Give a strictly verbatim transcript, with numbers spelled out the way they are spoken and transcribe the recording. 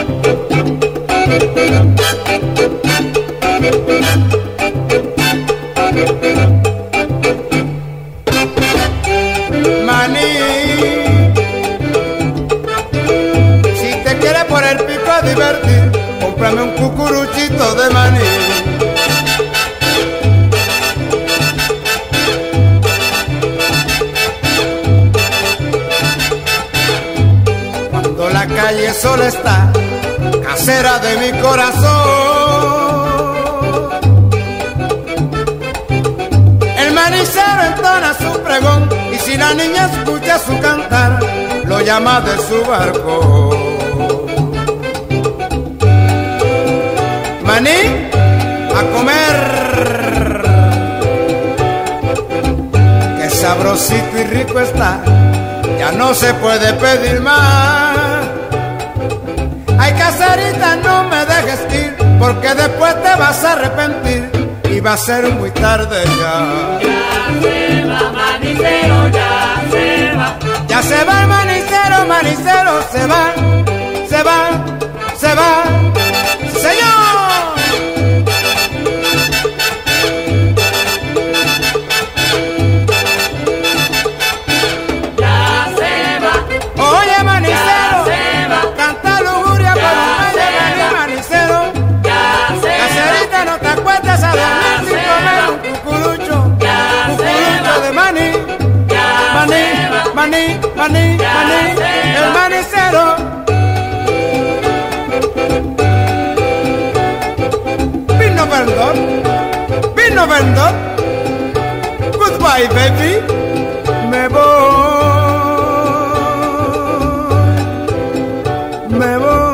Maní, si te quieres por el pico a divertir, cómprame un cucuruchito de maní. Cuando la calle sola está, casera de mi corazón, el manicero entona su pregón, y si la niña escucha su cantar, lo llama de su barco. Maní, a comer, que sabrosito y rico está, ya no se puede pedir más. Ay, caserita, no me dejes ir, porque después te vas a arrepentir y va a ser muy tarde ya. Ya se va, manicero, ya se va. Ya se va el manicero, manicero, se va, se va, se va. ¡Señor! Ya se va. Oye, manicero, Ya se va. canta lujuria por un se medio va. manicero. Ya se Caserita, no te acuestes a dormir sin se comer va. un cucurucho, Ya se cucurucho va. de maní, Ya maní, se va. maní, maní, Ya maní, se el va. manicero. Vino vendor, vino vendor. Goodbye, baby, me voy, me voy.